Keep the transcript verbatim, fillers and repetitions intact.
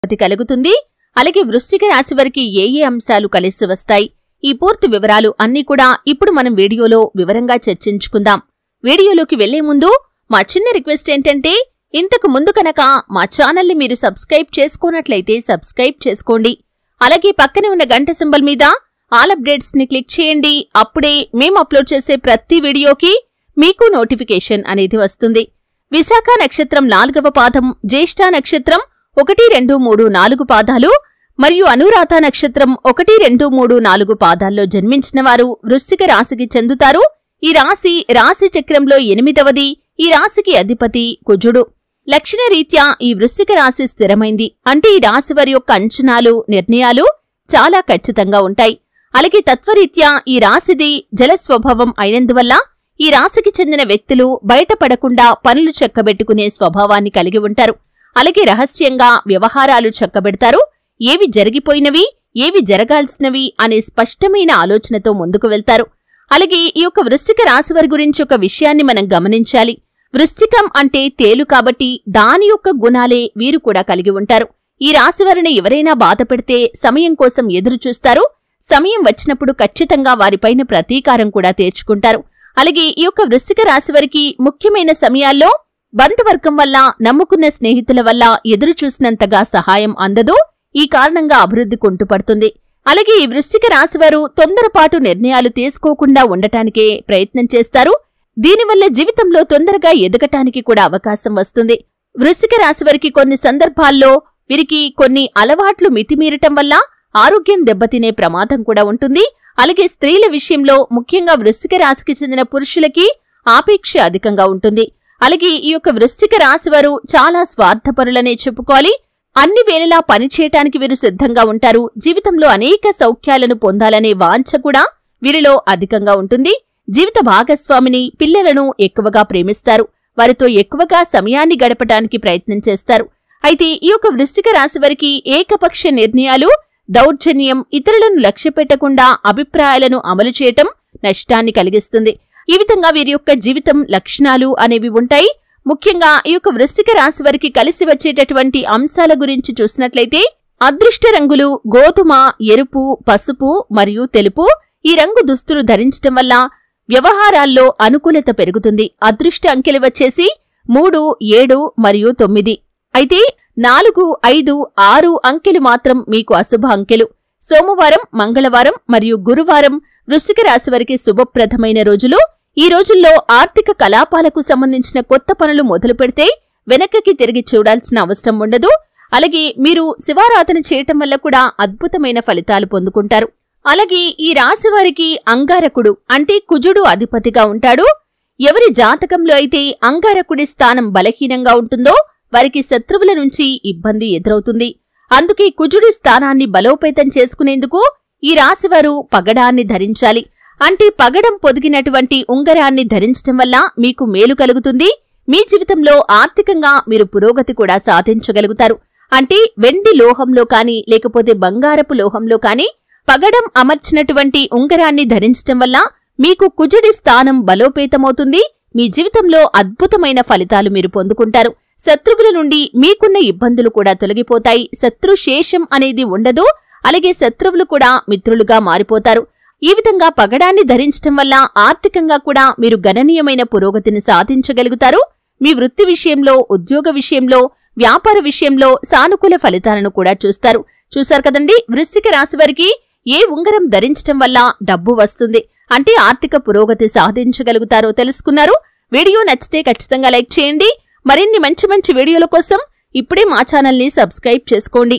అది కలుగుతుంది. అలాగే వృశ్చిక రాశి వారికి ఏ ఏ అంశాలు కలిసి వస్తాయి, ఈ పూర్తి వివరాలు అన్నీ కూడా ఇప్పుడు మనం వీడియోలో వివరంగా చర్చించుకుందాం. వీడియోలోకి వెళ్లే ముందు మా చిన్న రిక్వెస్ట్ ఏంటంటే, ఇంతకు ముందు కనుక మా ఛానల్ని మీరు సబ్స్క్రైబ్ చేసుకోనట్లయితే సబ్స్క్రైబ్ చేసుకోండి. అలాగే పక్కనే ఉన్న గంట సింబల్ మీద ఆల్ అప్డేట్స్ ని క్లిక్ చేయండి. అప్పుడే మేము అప్లోడ్ చేసే ప్రతి వీడియోకి మీకు నోటిఫికేషన్ అనేది వస్తుంది. విశాఖ నక్షత్రం నాలుగవ పాదం, జ్యేష్ఠ నక్షత్రం ఒకటి రెండు మూడు నాలుగు పాదాలు మరియు అనురాధ నక్షత్రం ఒకటి రెండు మూడు నాలుగు పాదాల్లో జన్మించిన వారు వృశ్చిక రాశికి చెందుతారు. ఈ రాశి రాశి చక్రంలో ఎనిమిదవది. ఈ రాశికి అధిపతి కుజుడు. లక్షణ రీత్యా ఈ వృశ్చిక రాశి స్థిరమైంది. అంటే ఈ రాశి వారి యొక్క అంచనాలు, నిర్ణయాలు చాలా ఖచ్చితంగా ఉంటాయి. అలాగే తత్వరీత్యా ఈ రాశిది జల స్వభావం అయినందువల్ల ఈ రాశికి చెందిన వ్యక్తులు బయటపడకుండా పనులు చక్కబెట్టుకునే స్వభావాన్ని కలిగి ఉంటారు. అలాగే రహస్యంగా వ్యవహారాలు చక్కబెడతారు. ఏవి జరిగిపోయినవి, ఏవి జరగాల్సినవి అనే స్పష్టమైన ఆలోచనతో ముందుకు వెళ్తారు. అలాగే ఈ యొక్క వృశ్చిక రాశి వారి గురించి ఒక విషయాన్ని మనం గమనించాలి. వృశ్చికం అంటే తేలు కాబట్టి దాని యొక్క గుణాలే వీరు కూడా కలిగి ఉంటారు. ఈ రాశి వారిని ఎవరైనా బాధ పెడితే సమయం కోసం ఎదురు చూస్తారు. సమయం వచ్చినప్పుడు ఖచ్చితంగా వారిపైన ప్రతీకారం కూడా తీర్చుకుంటారు. అలాగే ఈ యొక్క వృశ్చిక రాశి వారికి ముఖ్యమైన సమయాల్లో బంధువర్గం వల్ల, నమ్ముకున్న స్నేహితుల వల్ల ఎదురు చూసినంతగా సహాయం అందదు. ఈ కారణంగా అభివృద్ధి కుంటుపడుతుంది. అలాగే ఈ వృశ్చిక రాశివారు తొందరపాటు నిర్ణయాలు తీసుకోకుండా ఉండటానికే ప్రయత్నం చేస్తారు. దీనివల్ల జీవితంలో తొందరగా ఎదగటానికి కూడా అవకాశం వస్తుంది. వృశ్చిక రాశివారికి కొన్ని సందర్భాల్లో వీరికి కొన్ని అలవాట్లు మితిమీరటం వల్ల ఆరోగ్యం దెబ్బతినే ప్రమాదం కూడా ఉంటుంది. అలాగే స్త్రీల విషయంలో, ముఖ్యంగా వృశ్చిక రాశికి చెందిన పురుషులకి ఆపేక్ష అధికంగా ఉంటుంది. అలాగే ఈ యొక్క వృశ్చిక రాశివారు చాలా స్వార్థపరులనే చెప్పుకోవాలి. అన్ని వేళలా పనిచేయటానికి వీరు సిద్ధంగా ఉంటారు. జీవితంలో అనేక సౌఖ్యాలను పొందాలనే వాంఛ కూడా వీరిలో అధికంగా ఉంటుంది. జీవిత భాగస్వామిని, పిల్లలను ఎక్కువగా ప్రేమిస్తారు. వారితో ఎక్కువగా సమయాన్ని గడపటానికి ప్రయత్నం చేస్తారు. అయితే ఈ యొక్క వృశ్చిక రాశి వారికి ఏకపక్ష నిర్ణయాలు, దౌర్జన్యం, ఇతరులను లక్ష్యపెట్టకుండా అభిప్రాయాలను అమలు చేయటం నష్టాన్ని కలిగిస్తుంది. ఈ విధంగా వీరి యొక్క జీవితం లక్షణాలు అనేవి ఉంటాయి. ముఖ్యంగా ఈ యొక్క వృశ్చిక రాశి వారికి కలిసి వచ్చేటటువంటి అంశాల గురించి చూసినట్లయితే, అదృష్ట రంగులు గోధుమ, ఎరుపు, పసుపు మరియు తెలుపు. ఈ రంగు దుస్తులు ధరించటం వల్ల వ్యవహారాల్లో అనుకూలత పెరుగుతుంది. అదృష్ట అంకెలు వచ్చేసి మూడు, ఏడు మరియు తొమ్మిది. అయితే నాలుగు, ఐదు, ఆరు అంకెలు మాత్రం మీకు అశుభ అంకెలు. సోమవారం, మంగళవారం మరియు గురువారం వృశ్చిక రాశి వారికి శుభప్రదమైన రోజులు. ఈ రోజుల్లో ఆర్థిక కలాపాలకు సంబంధించిన కొత్త పనులు మొదలు పెడితే వెనక్కి తిరిగి చూడాల్సిన అవసరం ఉండదు. అలాగే మీరు శివారాధన చేయటం వల్ల కూడా అద్భుతమైన ఫలితాలు పొందుకుంటారు. అలాగే ఈ రాశి వారికి అంగారకుడు అంటే కుజుడు అధిపతిగా ఉంటాడు. ఎవరి జాతకంలో అయితే అంగారకుడి స్థానం బలహీనంగా ఉంటుందో వారికి శత్రువుల నుంచి ఇబ్బంది ఎదురవుతుంది. అందుకే కుజుడి స్థానాన్ని బలోపేతం చేసుకునేందుకు ఈ రాశివారు పగడాన్ని ధరించాలి. అంటే పగడం పొదిగినటువంటి ఉంగరాన్ని ధరించటం వల్ల మీకు మేలు కలుగుతుంది. మీ జీవితంలో ఆర్థికంగా మీరు పురోగతి కూడా సాధించగలుగుతారు. అంటే వెండి లోహంలో కానీ లేకపోతే బంగారపు లోహంలో కానీ పగడం అమర్చినటువంటి ఉంగరాన్ని ధరించటం వల్ల మీకు కుజుడి స్థానం బలోపేతమవుతుంది. మీ జీవితంలో అద్భుతమైన ఫలితాలు మీరు పొందుకుంటారు. శత్రువుల నుండి మీకున్న ఇబ్బందులు కూడా తొలగిపోతాయి. శత్రు శేషం అనేది ఉండదు. అలాగే శత్రువులు కూడా మిత్రులుగా మారిపోతారు. ఈ విధంగా పగడాన్ని ధరించటం వల్ల ఆర్థికంగా కూడా మీరు గణనీయమైన పురోగతిని సాధించగలుగుతారు. మీ వృత్తి విషయంలో, ఉద్యోగ విషయంలో, వ్యాపార విషయంలో సానుకూల ఫలితాలను కూడా చూస్తారు. చూశారు కదండి, వృశ్చిక రాశి వారికి ఏ ఉంగరం ధరించటం వల్ల డబ్బు వస్తుంది, అంటే ఆర్థిక పురోగతి సాధించగలుగుతారో తెలుసుకున్నారు. వీడియో నచ్చితే ఖచ్చితంగా లైక్ చేయండి. మరిన్ని మంచి మంచి వీడియోల కోసం ఇప్పుడే మా ఛానల్ని సబ్స్క్రైబ్ చేసుకోండి.